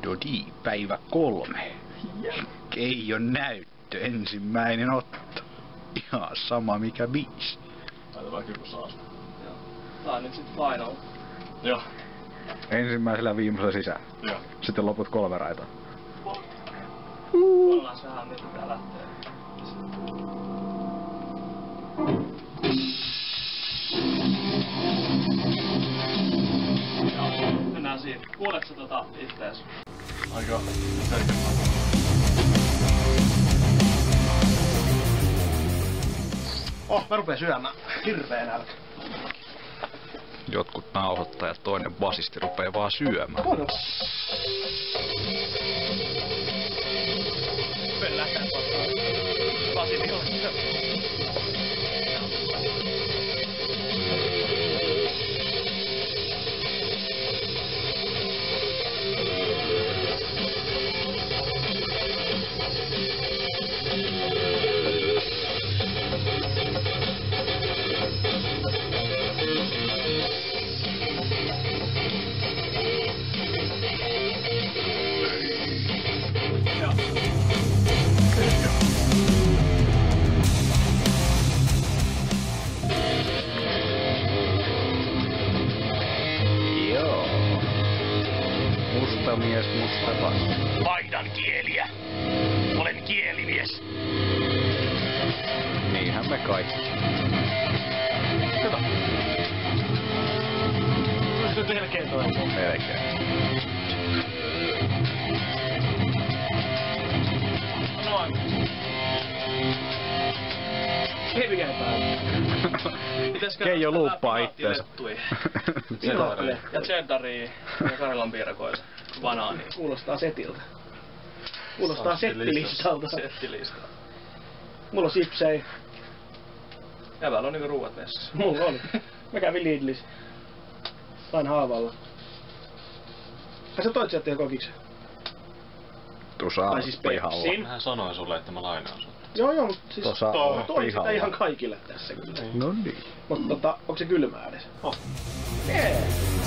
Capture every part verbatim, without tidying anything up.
Dodi, päivä kolme. Keijon näyttö, ensimmäinen otto. Ihan sama mikä biisi. Laitetaan kyllä saa. Joo. Tää on nyt sit final. Joo. Ensimmäisellä viimeisellä sisään. Joo. Sitten loput kolme raitaa. Ollaan sehän nyt tää lähtee. Joo, mennään siinä. Kuuletko tota ittees? Aika selkeä. Oh, mä rupeen syömään. Hirveä nälkä. Jotkut nauhoittajat, toinen basisti rupee vaan syömään. On. Pölläkään vastaan. Basitilla. Joo. Musta mies, musta vasta. Vaihdan kieliä. Olen kielimies. Niinhän me kaikki. Kato. Se on melkein toi. Melkein. Noin. Heviä päälle. Keijo luuppaa itteensä. Ja cheddaria ja Karjalan piirakoita. Banaani. Kuulostaa setiltä. Kuulostaa settilistalta. Settilista. Mulla on sipsei. Jävällä on niinku ruuat vessassa. Mulla on. Mä kävin Lidlissä. Sain haavalla. Ai sä toit sieltä ihan kokiksen? Tuossa Tai siis pihalla. Pepsin. Mähän sanoin sulle, että mä lainaan sut. Joo joo, mut siis Tuossa to, toin sitä pihalla. ihan kaikille tässä kyllä. No niin. Mut tota, onko se kylmää edes? Oh. Jee.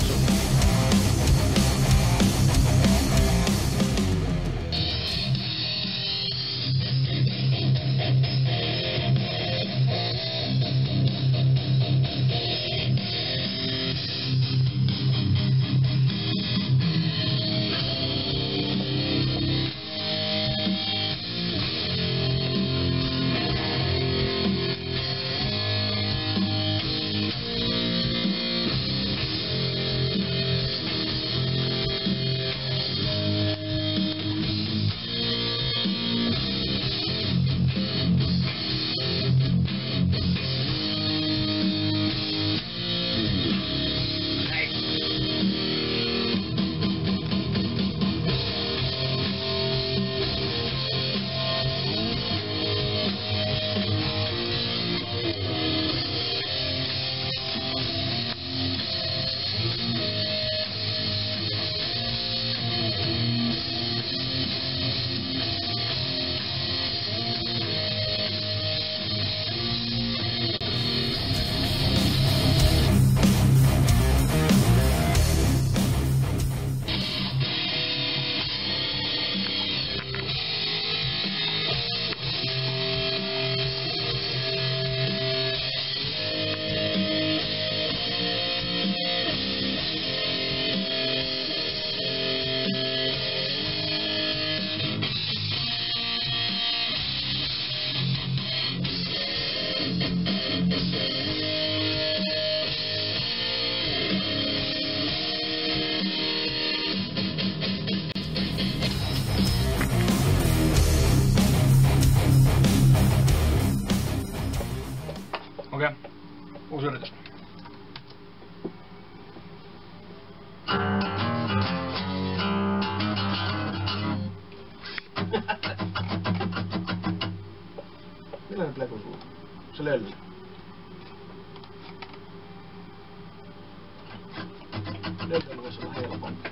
Okei. Okay. Uusi yritys. Millainen pleku sulla? Se lölly. Lölly voisi olla helpompi.